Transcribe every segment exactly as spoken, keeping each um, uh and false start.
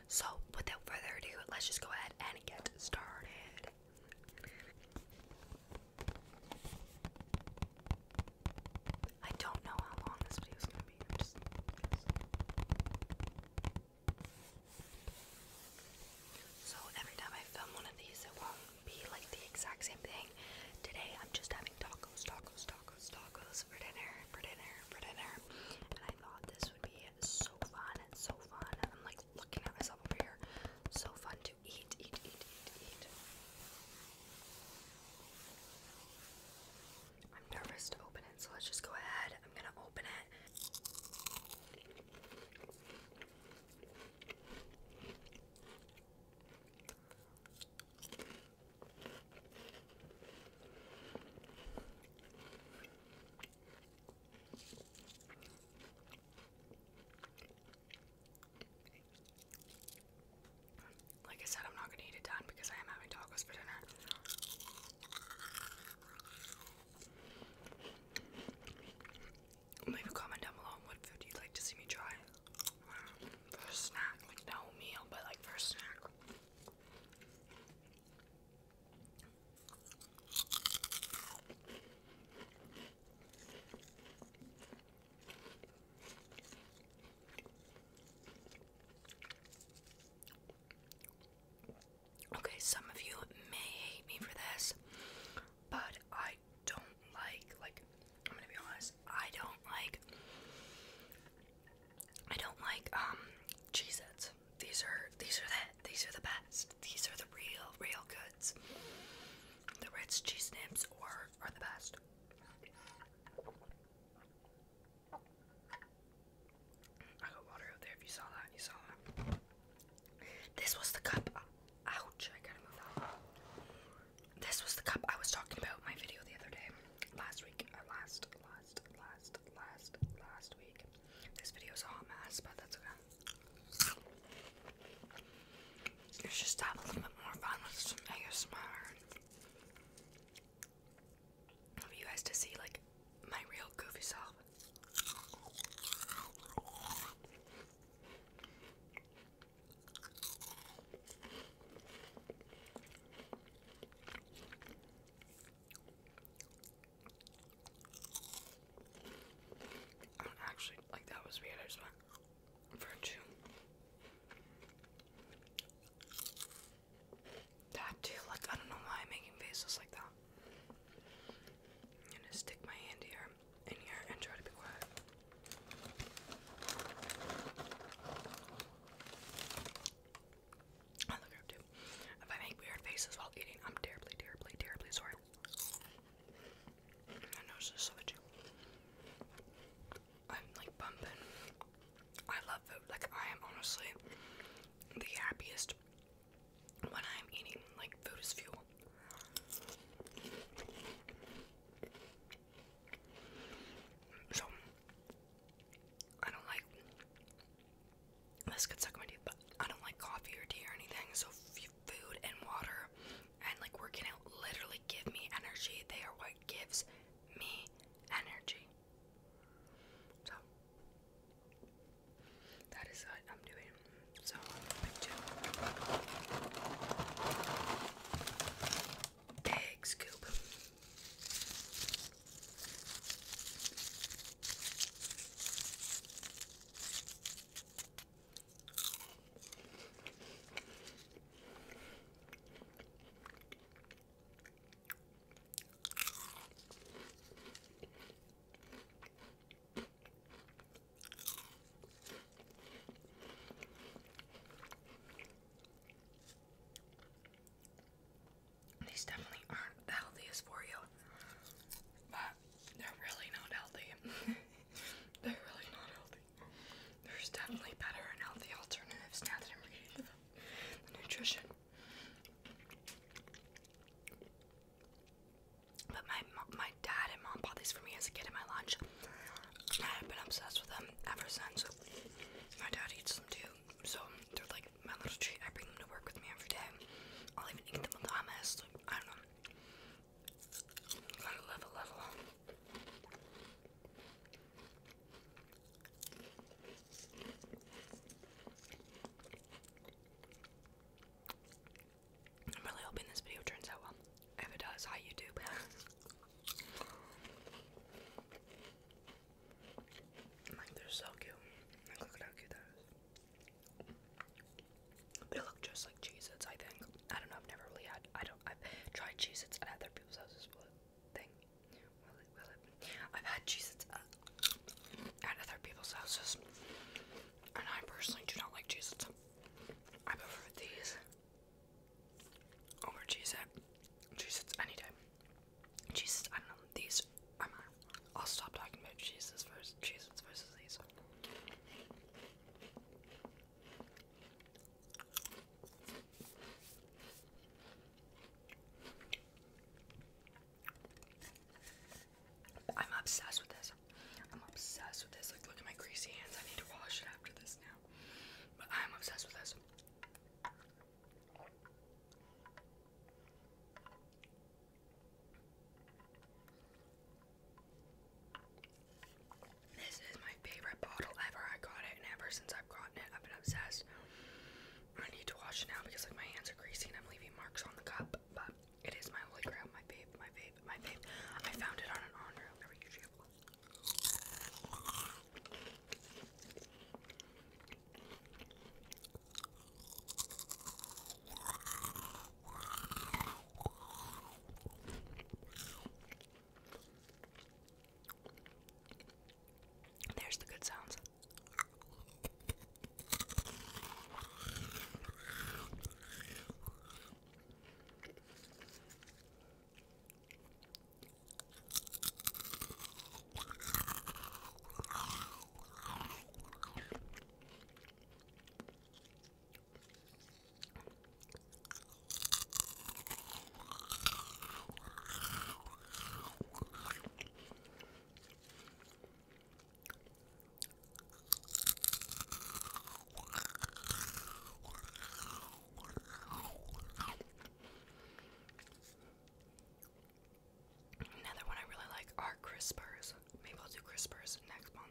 So, without further ado, let's just go ahead and get started. I don't know how long this video is going to be. I'm just So every time I film one of these, it won't be like the exact same thing. Today, I'm just having tacos, tacos, tacos, tacos for dinner, for dinner, for dinner. And I thought this would be so fun, so fun. I'm like looking at myself over here. So fun to eat, eat, eat, eat, eat. I'm nervous to open it, so let's just go ahead. I'm gonna open it. Like I said, I'm not gonna eat it done because I am having tacos for dinner. Leave a comment down below on what food you'd like to see me try. For a snack, like no meal, but like for a snack. Okay, some of you may hate me for this, but I don't like, like, I'm gonna be honest, I don't like, I don't like, um, Cheez-Its. These are, these are the, these are the best. These are the real, real goods. The Ritz Cheese Nips are, are the best. I got water out there if you saw that, you saw that. This was the cup. Ouch, I gotta move that. This was the cup I was talking about in my video the other day. Last week. Or last, last, last, last, last week. This video is a hot mess, but that's okay. Let's just have a little bit more fun with some A S M R. For you guys to see, like, my real goofy self. Actually, like, that was weird. I just went for a chew. That too, like, I don't know why I'm making faces like that. I'm gonna stick my hand here, in here, and try to be quiet. I look up too. If I make weird faces while eating, I'm terribly, terribly, terribly sorry. My nose is so itchy. I'm like bumping. I love food. Like, I am honestly the happiest when I'm eating. Like, food is fuel. So, I don't like, this could suck my teeth, but I don't like coffee or tea or anything. So, food and water and like working out literally give me energy. They are what gives me energy. So, that is what I'm doing. So, I'm going to egg scoop. These definitely aren't the healthiest for you, but they're really not healthy. They're really not healthy. There's definitely better and healthy alternatives now that I'm reading the, the nutrition. But my my dad and mom bought these for me as a kid in my lunch. And I've been obsessed with them ever since. My dad eats them too, so they're like my little treat. I bring them to work with me every day. I'll even eat them with hummus. I don't know. Doritos, and I personally do not like Cheez-Its. I prefer these over Cheez-It. Cheez-Its any day. Cheez-Its, I don't know, these, I'm, I'll stop talking about Cheez-Its versus, Cheez-Its versus these. I'm obsessed with this. I'm obsessed with this. Like, look at my greasy hands. I need to wash it after this now. But I'm obsessed with this. This is my favorite bottle ever. I got it, and ever since I've gotten it, I've been obsessed. I need to wash it now because like my hands are greasy and I'm leaving marks on the cup. But it is my holy grail, my fave, my fave, my fave. I found it on an on-rail every YouTube. There's the good sounds. Another one I really like are Crispers. Maybe I'll do Crispers next month.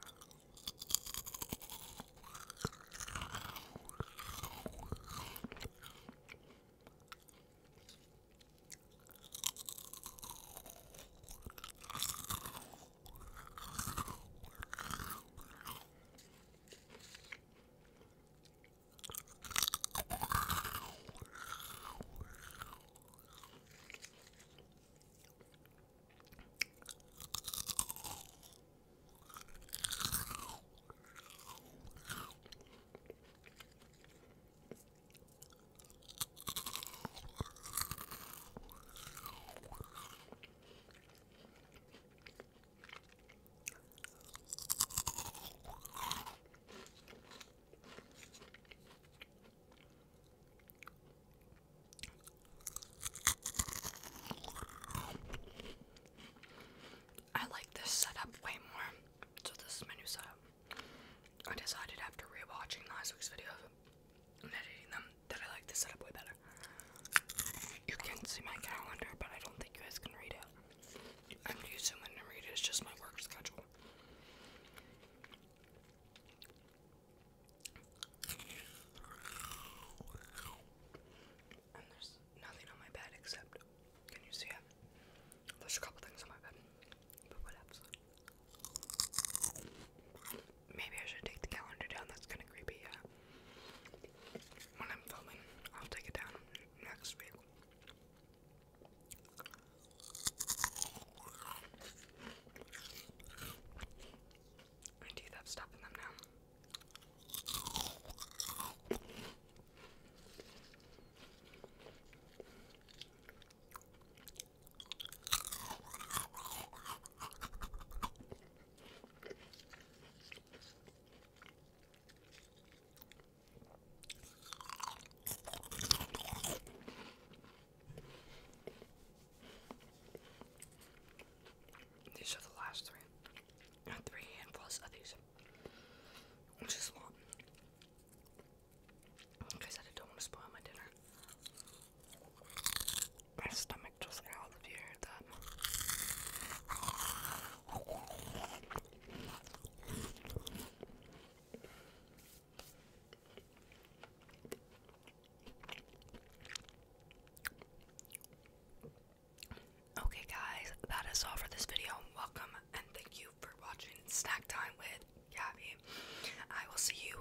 I like this setup way more. So this is my new setup. I decided after rewatching last week's videos and editing them that I like this setup way better. You can see my calendar, but I don't think you guys can read it. I'm using when to read it, it's just my work schedule. And there's nothing on my bed except, can you see it? There's a couple things on my bed, but what else? Maybe I should take the calendar down, that's kind of creepy, yeah. When I'm filming, I'll take it down next week. My teeth have stuff in them now. These are the last three. I have three handfuls of these, which is a lot. Like I said, I don't want to spoil my dinner. My stomach just growled if you heard that. Okay guys, that is all for this video. Welcome and thank you for watching Snack Time with Gabby. I will see you